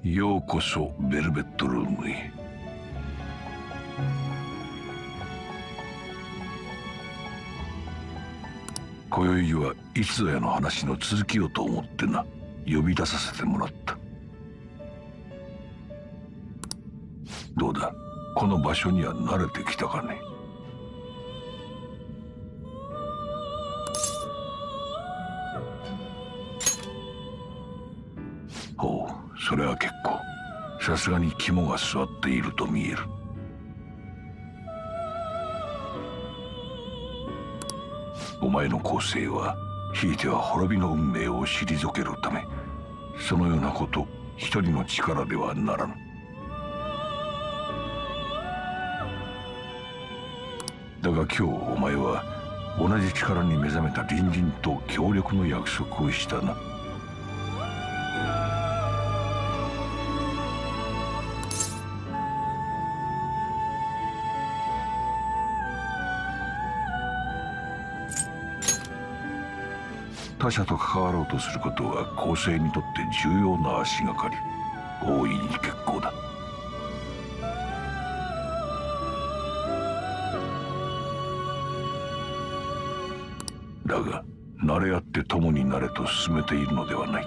ようこそベルベットルームへ。今宵はいつぞやの話の続きをと思ってな、呼び出させてもらった。どうだ、この場所には慣れてきたかね。ほう、それは結構。さすがに肝が据わっていると見える。お前の構成はひいては滅びの運命を退けるため、そのようなこと一人の力ではならぬ。だが今日お前は同じ力に目覚めた隣人と協力の約束をしたな。他者と関わろうとすることは公正にとって重要な足がかり。大いに結構だ。だが慣れ合って共になれと進めているのではない。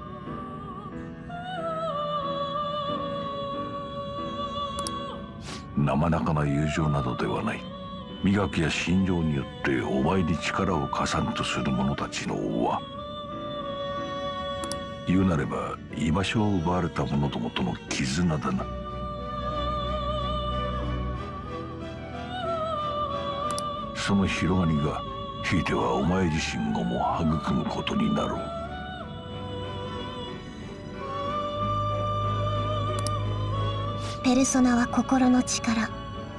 生半可な友情などではない。磨きや信条によってお前に力を貸さんとする者たちの輪。言うなれば居場所を奪われた者どもとの絆だな。その広がりがひいてはお前自身をも育むことになろう。 ペルソナは心の力。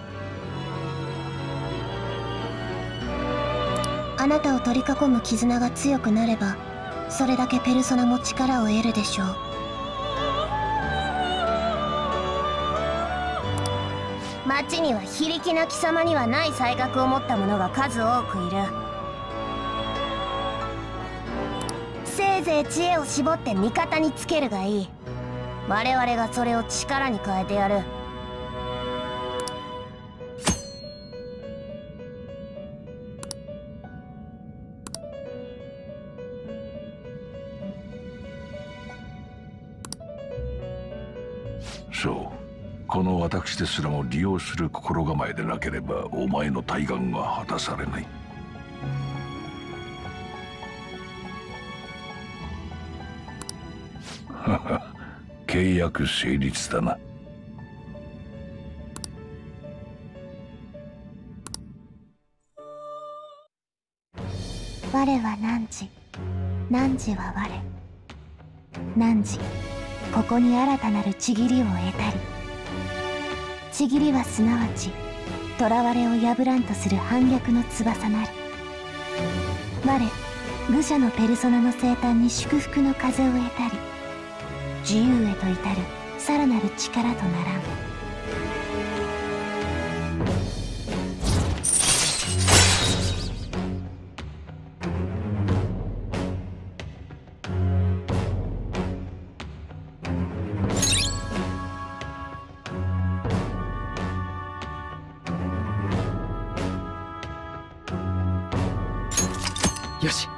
あなたを取り囲む絆が強くなれば、それだけペルソナも力を得るでしょう。町には非力な貴様にはない才覚を持った者が数多くいる。せいぜい知恵を絞って味方につけるがいい。我々がそれを力に変えてやる。 そう、この私ですらも利用する心構えでなければお前の大願が果たされない。はは、契約成立だな。 我は汝、汝は我。汝、ここに新たなるちぎりを得たり。ちぎりはすなわち囚われを破らんとする反逆の翼なる。我愚者のペルソナの生誕に祝福の風を得たり、自由へと至るさらなる力とならん。 よし。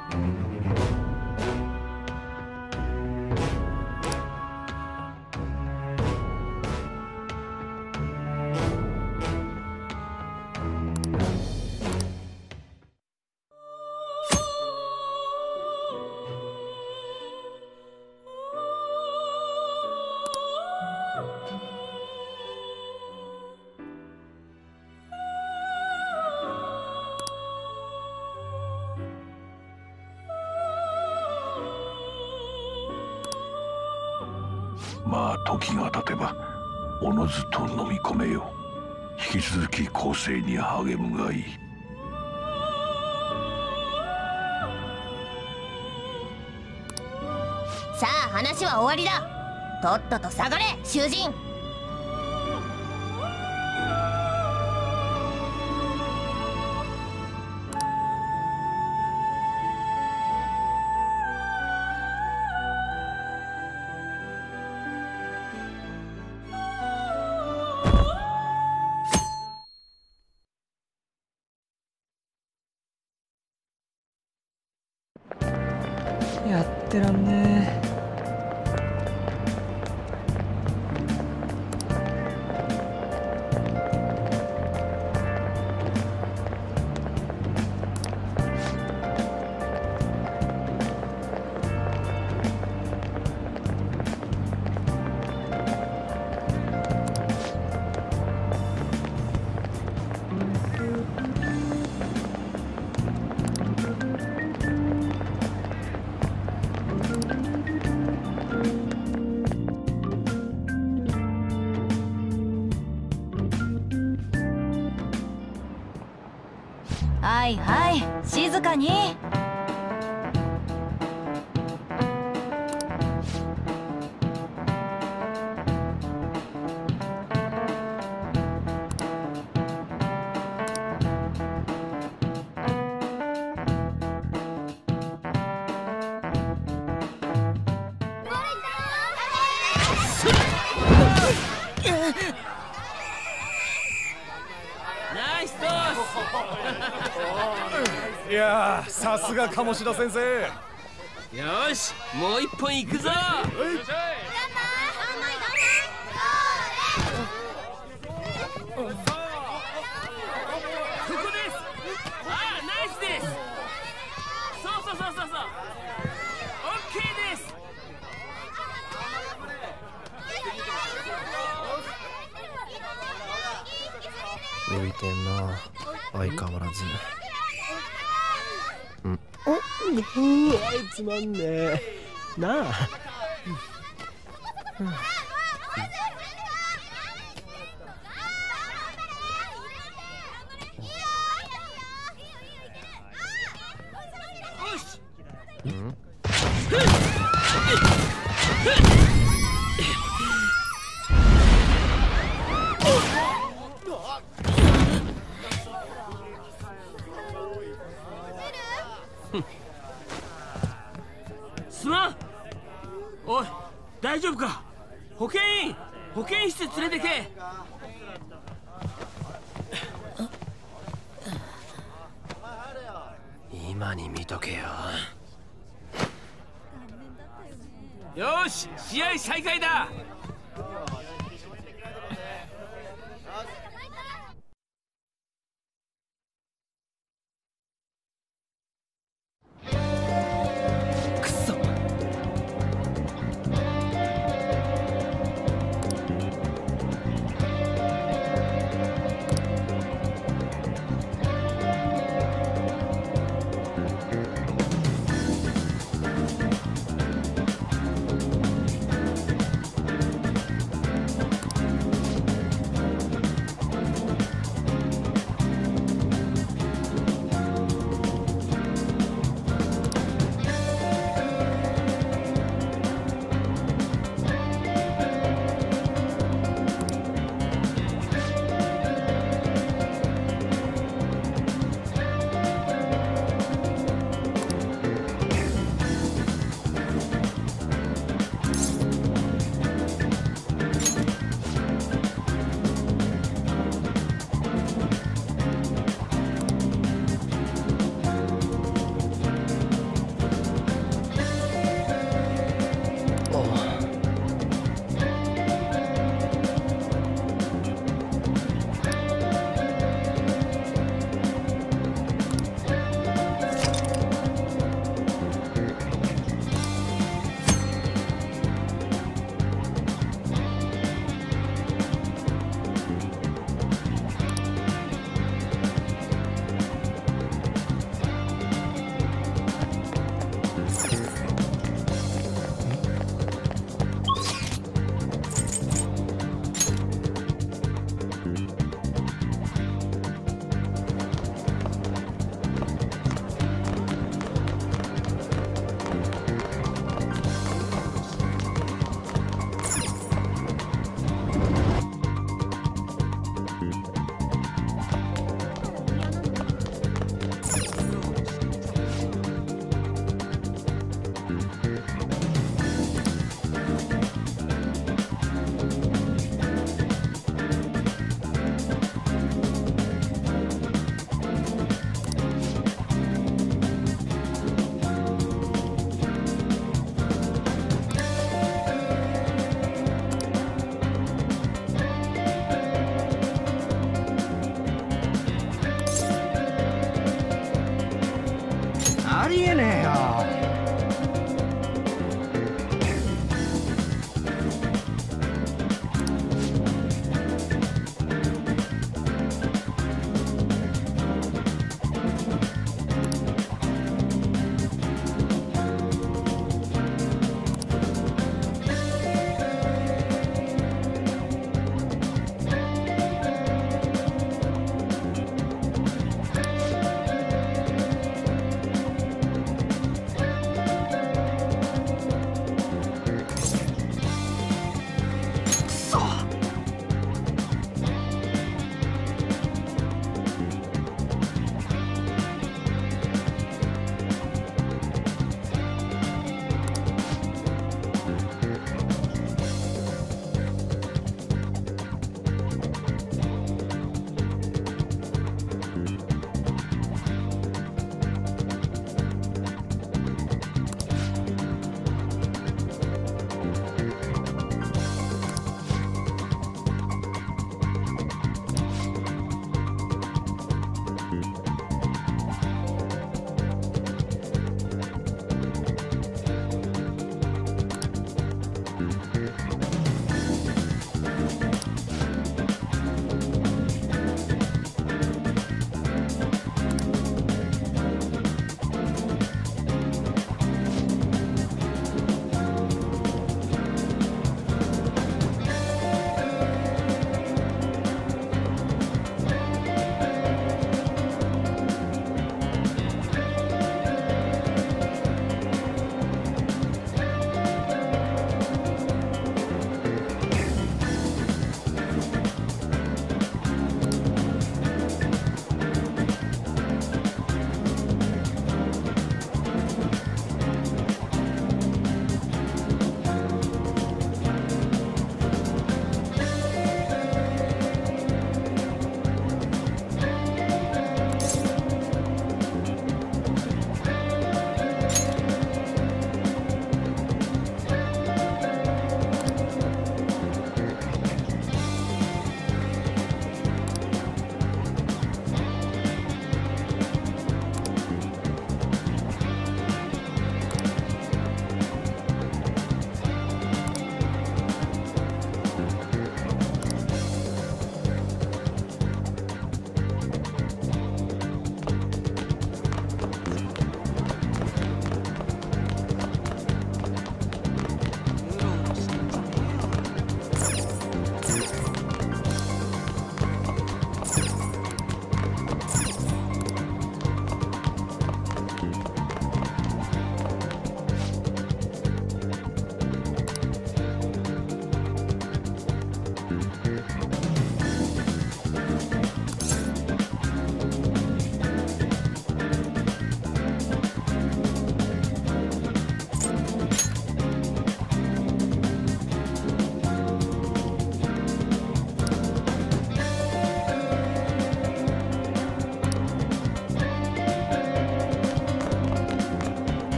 まあ時が経てばおのずと飲み込めよう。引き続き構成に励むがいい。 さあ話は終わりだ。とっとと下がれ囚人。 はいはい、静かに。 ナイストいやー、さすが鴨志田先生。 ス。よし、もう一本行くぞ。ここです。ああ、ナイスです。そうオッケーです。 浮いてんな、相変わらず。つまんねえなあ。 よし。すまん。おい、大丈夫か。保健室連れてけ。 今に見とけよ。 よし、試合再開だ。 くそ。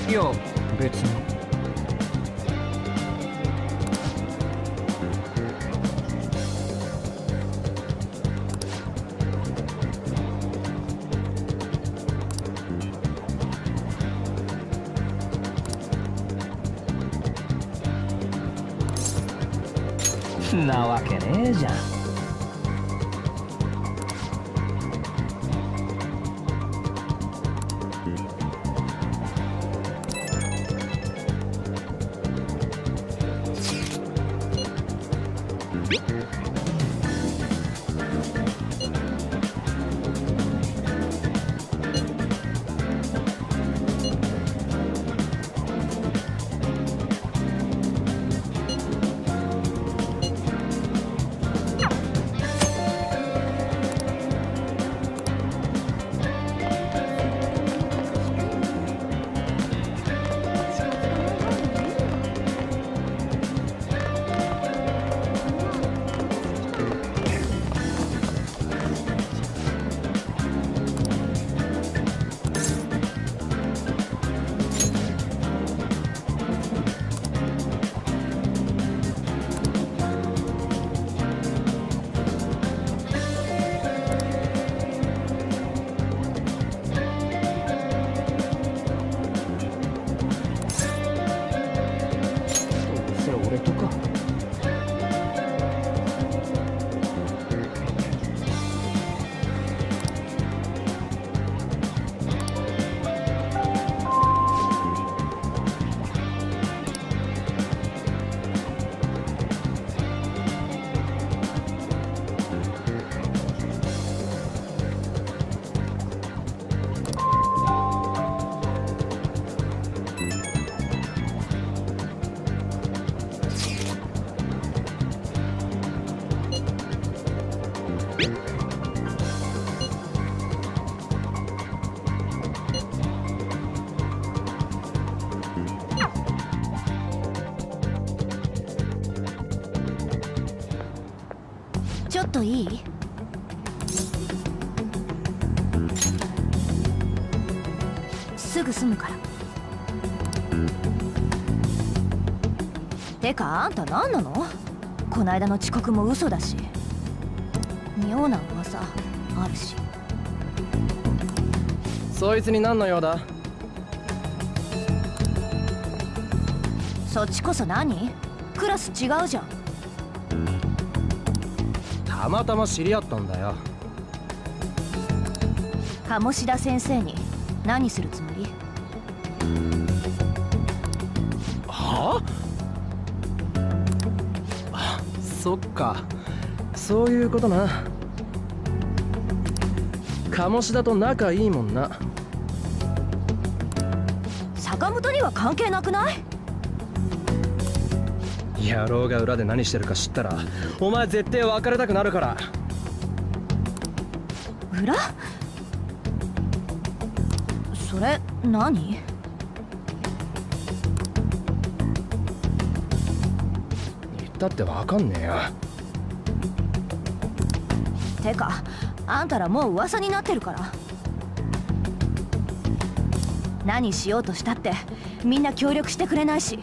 いや別に。 なわけねえじゃん。 ちょっといい？すぐ済むから。てかあんた何なの？こないだの遅刻も嘘だし、妙な噂あるし。 そいつに何の用だ？ そっちこそ何？クラス違うじゃん。 たまたま知り合ったんだよ。 鴨志田先生に何するつもり？ はあ？そっか、そういうことな。鴨志田と仲いいもんな。 坂本には関係なくない？ 野郎が裏で何してるか知ったらお前絶対別れたくなるから。 裏？それ何？ 言ったってわかんねえよ。 てかあんたらもう噂になってるから。何しようとしたってみんな協力してくれないし。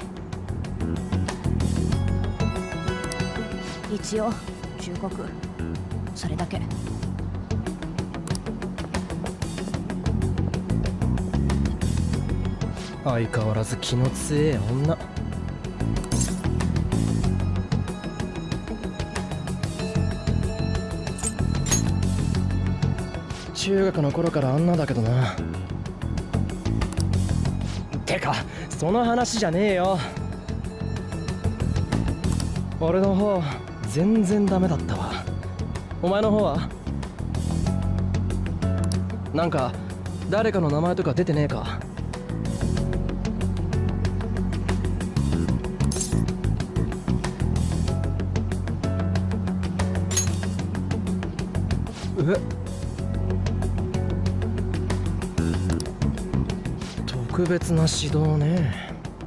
一応忠告、それだけ。 相変わらず気の強え女。中学の頃からあんなだけどな。てかその話じゃねえよ。俺の方全然ダメだったわ。お前の方は？なんか誰かの名前とか出てねえか？特別な指導ね。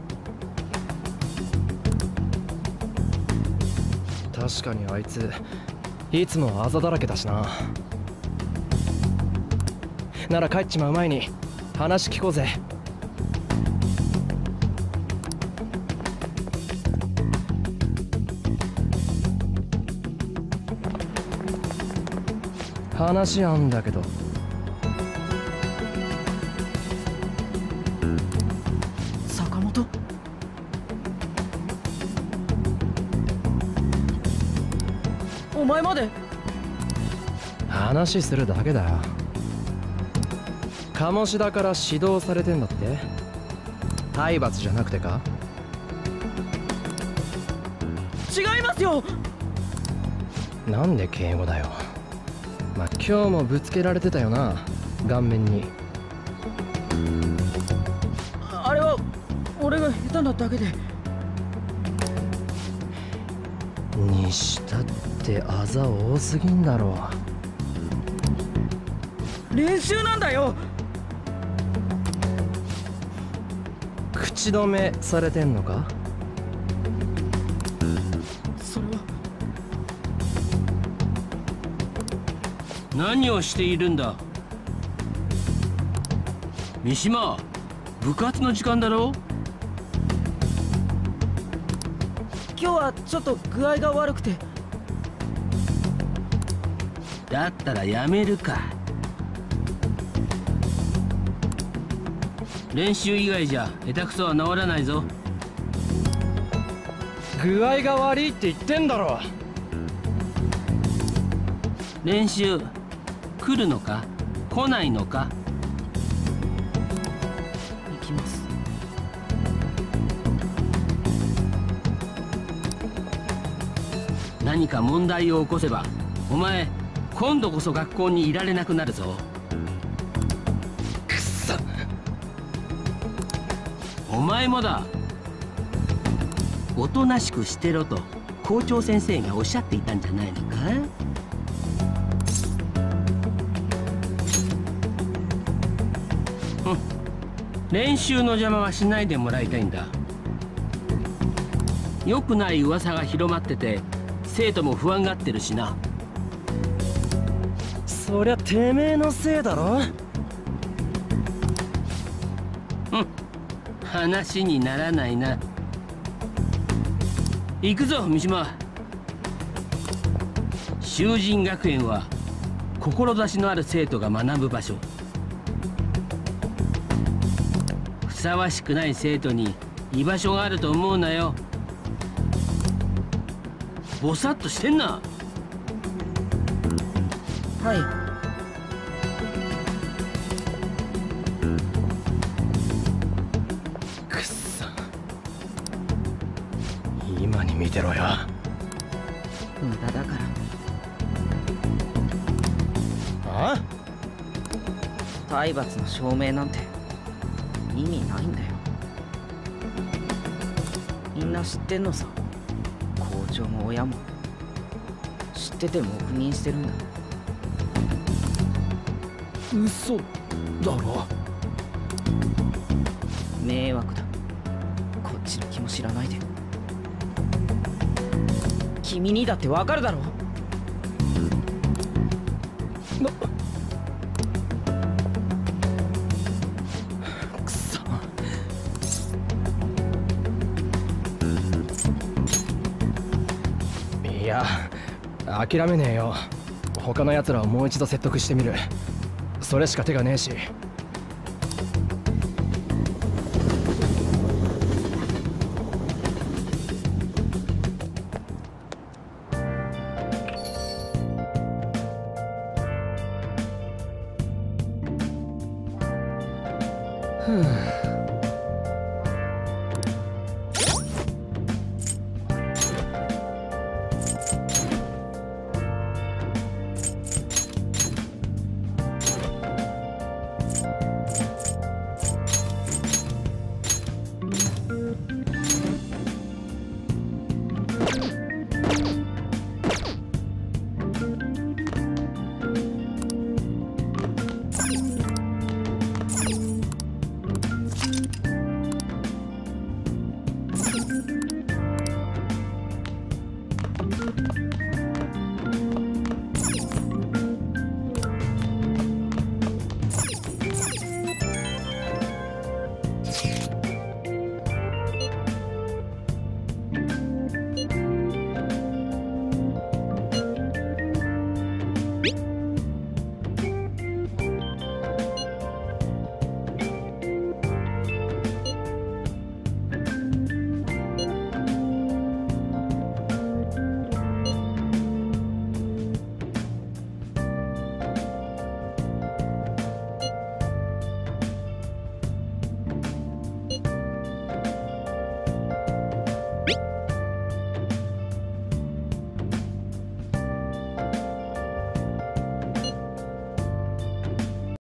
確かにあいついつもあざだらけだしな。なら帰っちまう前に話聞こうぜ。 話あんだけど。 坂本？お前まで？ 話するだけだよ。鴨志田から指導されてんだって？体罰じゃなくてか？ 違いますよ。 なんで敬語だよ。まあ今日もぶつけられてたよな、顔面に。 あれは俺が下手なだけで。 にしたってあざ多すぎんだろ。 練習なんだよ。 口止めされてんのか？ それは。 何をしているんだ三島。部活の時間だろ。 今日はちょっと具合が悪くて。 だったらやめるか。練習以外じゃ下手くそは治らないぞ。 具合が悪いって言ってんだろ。 練習来るのか来ないのか。 行きます。 何か問題を起こせばお前今度こそ学校にいられなくなるぞ。 くっそ。 お前もだ。おとなしくしてろと校長先生がおっしゃっていたんじゃないのか。練習の邪魔はしないでもらいたいんだ。良くない噂が広まってて生徒も不安がってるしな。 そりゃてめえのせいだろ。 話にならないな。行くぞ三島。修仁学園は志のある生徒が学ぶ場所。ふさわしくない生徒に居場所があると思うなよ。ぼさっとしてんな。 はい。 くっそ。今に見てろよ。 無駄だから。 あ？ 体罰の証明なんて意味ないんだよ。みんな知ってんのさ。校長も親も知ってて黙認してるんだ。 嘘だろ。 迷惑だ。こっちの気も知らないで。君にだってわかるだろ。 くそ。いや、諦めねえよ。他の奴らをもう一度説得してみる。それしか手がねえし。ふぅ。